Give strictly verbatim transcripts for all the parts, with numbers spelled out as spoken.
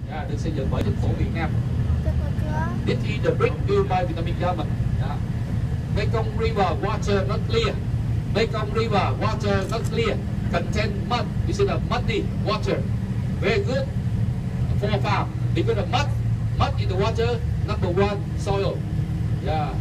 yeah, được xây dựng bởi chính phủ Việt Nam. This is the bridge built by Vietnamese government. Yeah. Mekong River water not clear. Mekong River water not clear. Contain mud. This is a muddy water. Very good for farm because the mud, mud in the water. Number one soil. Yeah.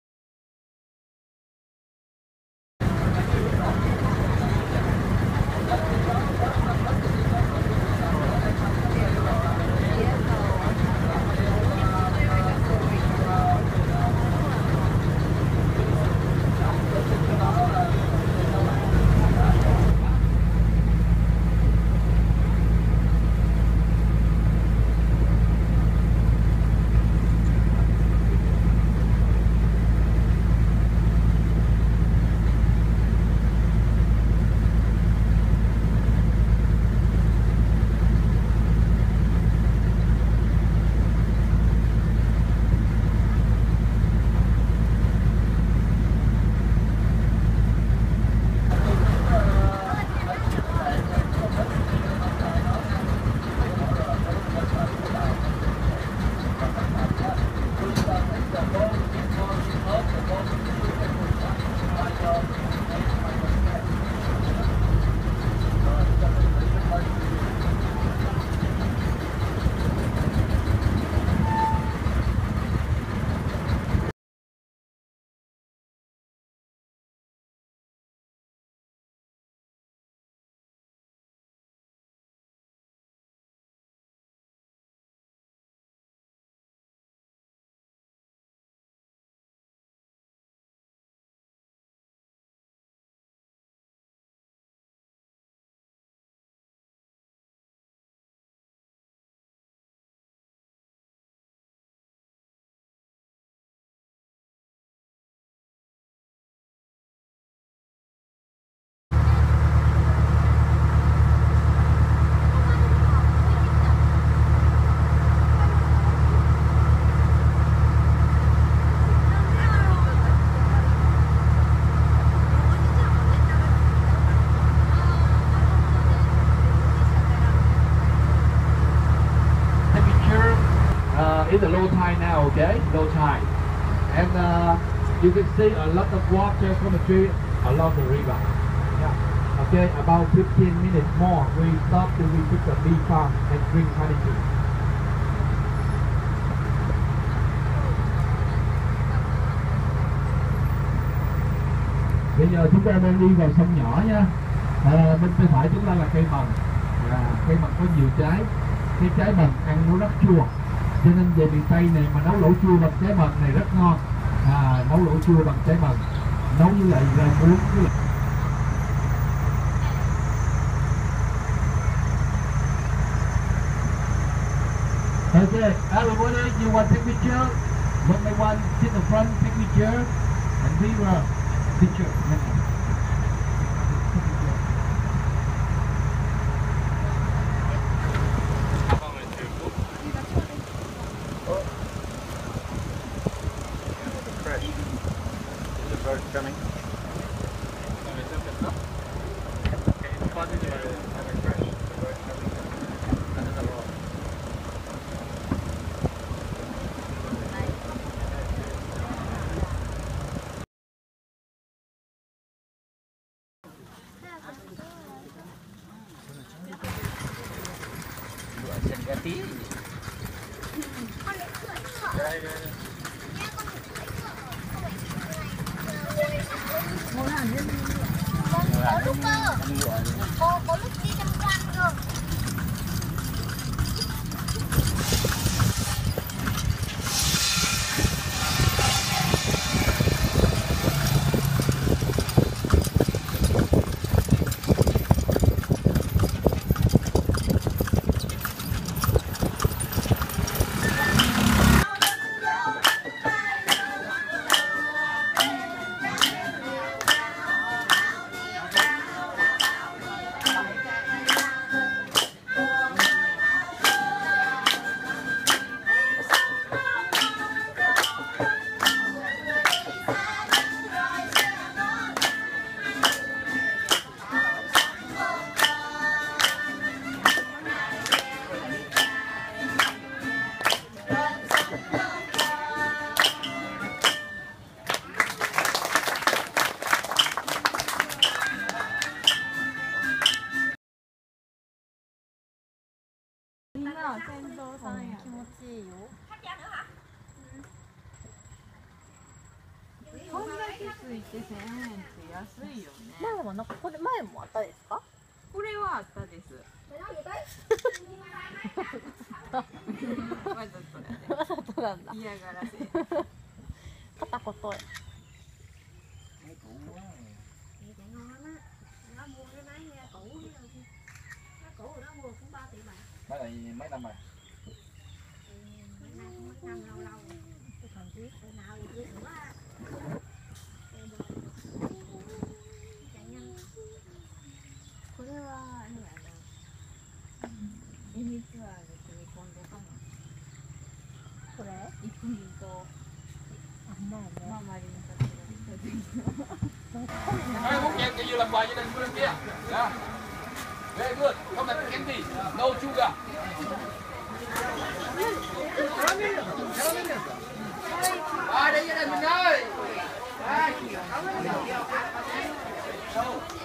It's a low tide now, okay? Low tide. And uh, you can see a lot of water coming through along the river. Yeah. Okay, about fifteen minutes more, we stop to visit the bee farm and drink honey tea. Bây giờ chúng ta đang đi vào sông nhỏ nha. À, bên tay phải chúng ta là cây mận. À, cây mận có nhiều trái. Cái trái mận ăn nó rất chua. Cho nên về miền Tây này mà nấu lẩu chua bằng trái mận này rất ngon. À, nấu lẩu chua bằng trái mận, nấu với lại rau muống với lại... Okay, everybody, you want take picture? One by one, sit in front, take picture, and we will picture. Coming. Có lúc cơ, cô có lúc đi tham quan cơ. いいな、船頭さんや。気持ちいいよ。こんだけついてせんえんって安いよね。 前もなんかこれ前もあったですか？ これはあったです。わざとやね。 わざとなんだ。 嫌がらせ。 片言。 Máy này mấy năm rồi? Hey, muốn kèm cái gì làm bài cho nên bên kia. Yeah. Very good. Không là candy, no sugar. Rồi, đi gia đình mình ơi. Đây.